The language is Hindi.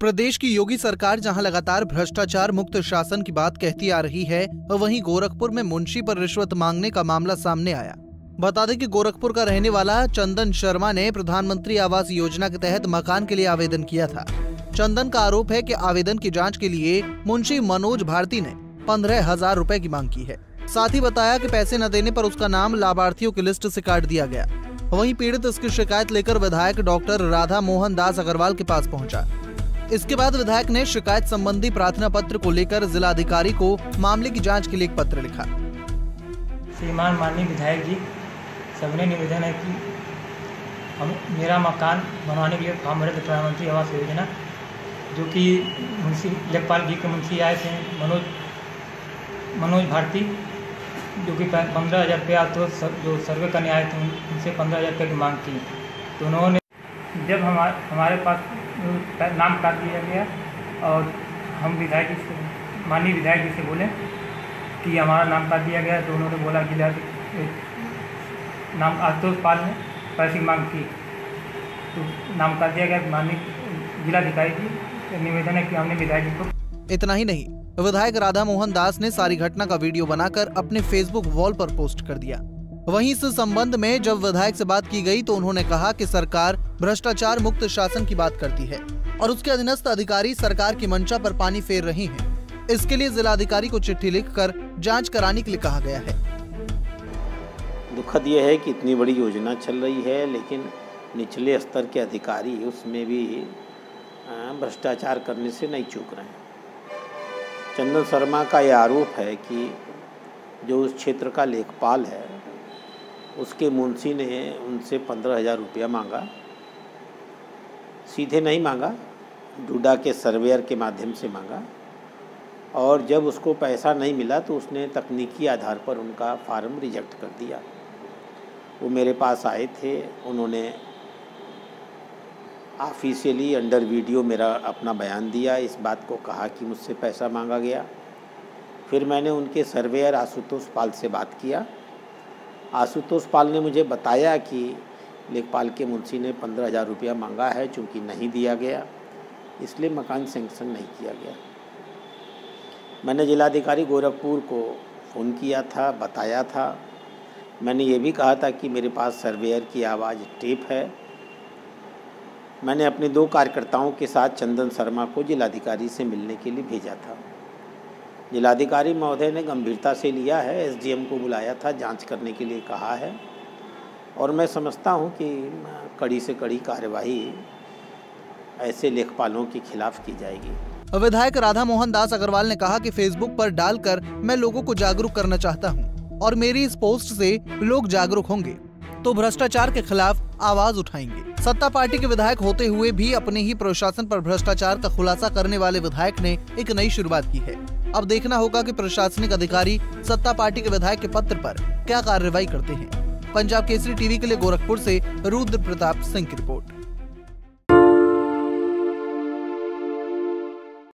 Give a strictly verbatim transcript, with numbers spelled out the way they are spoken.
प्रदेश की योगी सरकार जहां लगातार भ्रष्टाचार मुक्त शासन की बात कहती आ रही है, वहीं गोरखपुर में मुंशी पर रिश्वत मांगने का मामला सामने आया। बता दें कि गोरखपुर का रहने वाला चंदन शर्मा ने प्रधानमंत्री आवास योजना के तहत मकान के लिए आवेदन किया था। चंदन का आरोप है कि आवेदन की जांच के लिए मुंशी मनोज भारती ने पंद्रह हजार रूपए की मांग की है। साथ ही बताया कि पैसे न देने पर उसका नाम लाभार्थियों की लिस्ट से काट दिया गया। वहीं पीड़ित इसकी शिकायत लेकर विधायक डॉक्टर राधा मोहन दास अग्रवाल के पास पहुंचा। इसके बाद विधायक ने शिकायत संबंधी प्रार्थना पत्र को लेकर जिलाधिकारी को मामले की जांच के लिए एक पत्र लिखा। श्रीमान माननीय विधायक जी, सबने निवेदन है कि हम मेरा मकान बनवाने के लिए फॉर्म भरे थे प्रधानमंत्री आवास योजना, जो कि मुंशी लेखपाल जी के मुंशी आए थे मनोज मनोज भारती, जो कि पंद्रह हज़ार रुपया तो जो सर्वे करने आए थे उनसे पंद्रह हज़ार रुपये की मांग की। तो उन्होंने जब हमारे हमारे पास नाम काट दिया गया और हम विधायक जी से माननीय विधायक जी से बोले कि हमारा नाम काट दिया गया, तो उन्होंने बोला जिला नाम आशुतोष पाल ने पैसे की मांग की, तो नाम काट दिया गया। माननीय जिलाधिकारी जी निवेदन है कि हमने विधायक जी को। इतना ही नहीं, विधायक राधा मोहन दास ने सारी घटना का वीडियो बनाकर अपने फेसबुक वॉल पर पोस्ट कर दिया। वहीं इस संबंध में जब विधायक से बात की गई तो उन्होंने कहा कि सरकार भ्रष्टाचार मुक्त शासन की बात करती है और उसके अधीनस्थ अधिकारी सरकार की मंशा पर पानी फेर रहे हैं। इसके लिए जिलाधिकारी को चिट्ठी लिखकर जांच कराने के लिए कहा गया है। दुखद यह है कि इतनी बड़ी योजना चल रही है, लेकिन निचले स्तर के अधिकारी उसमें भी भ्रष्टाचार करने से नहीं चूक रहे हैं। चंदन शर्मा का यह आरोप है कि जो उस क्षेत्र का लेखपाल है, उसके मुंशी ने उनसे पंद्रह हज़ार रुपया मांगा। सीधे नहीं मांगा, डूडा के सर्वेयर के माध्यम से मांगा, और जब उसको पैसा नहीं मिला तो उसने तकनीकी आधार पर उनका फार्म रिजेक्ट कर दिया। वो मेरे पास आए थे, उन्होंने ऑफिशियली अंडर वीडियो मेरा अपना बयान दिया, इस बात को कहा कि मुझसे पैसा मांगा गया। फिर मैंने उनके सर्वेयर आशुतोष पाल से बात किया। आशुतोष पाल ने मुझे बताया कि लेखपाल के मुंशी ने पंद्रह हज़ार रुपया मांगा है, चूँकि नहीं दिया गया इसलिए मकान सैंक्शन नहीं किया गया। मैंने जिलाधिकारी गोरखपुर को फ़ोन किया था, बताया था। मैंने ये भी कहा था कि मेरे पास सर्वेयर की आवाज़ टेप है। मैंने अपने दो कार्यकर्ताओं के साथ चंदन शर्मा को जिलाधिकारी से मिलने के लिए भेजा था। जिलाधिकारी महोदय ने गंभीरता से लिया है, एसडीएम को बुलाया था, जांच करने के लिए कहा है, और मैं समझता हूं कि कड़ी से कड़ी कार्यवाही ऐसे लेखपालों के खिलाफ की जाएगी। विधायक राधा मोहन दास अग्रवाल ने कहा कि फेसबुक पर डालकर मैं लोगों को जागरूक करना चाहता हूं और मेरी इस पोस्ट से लोग जागरूक होंगे तो भ्रष्टाचार के खिलाफ आवाज उठाएंगे। सत्ता पार्टी के विधायक होते हुए भी अपने ही प्रशासन पर भ्रष्टाचार का खुलासा करने वाले विधायक ने एक नई शुरुआत की है। अब देखना होगा कि प्रशासनिक अधिकारी सत्ता पार्टी के विधायक के पत्र पर क्या कार्रवाई करते हैं। पंजाब केसरी टीवी के लिए गोरखपुर से रुद्र प्रताप सिंह की रिपोर्ट।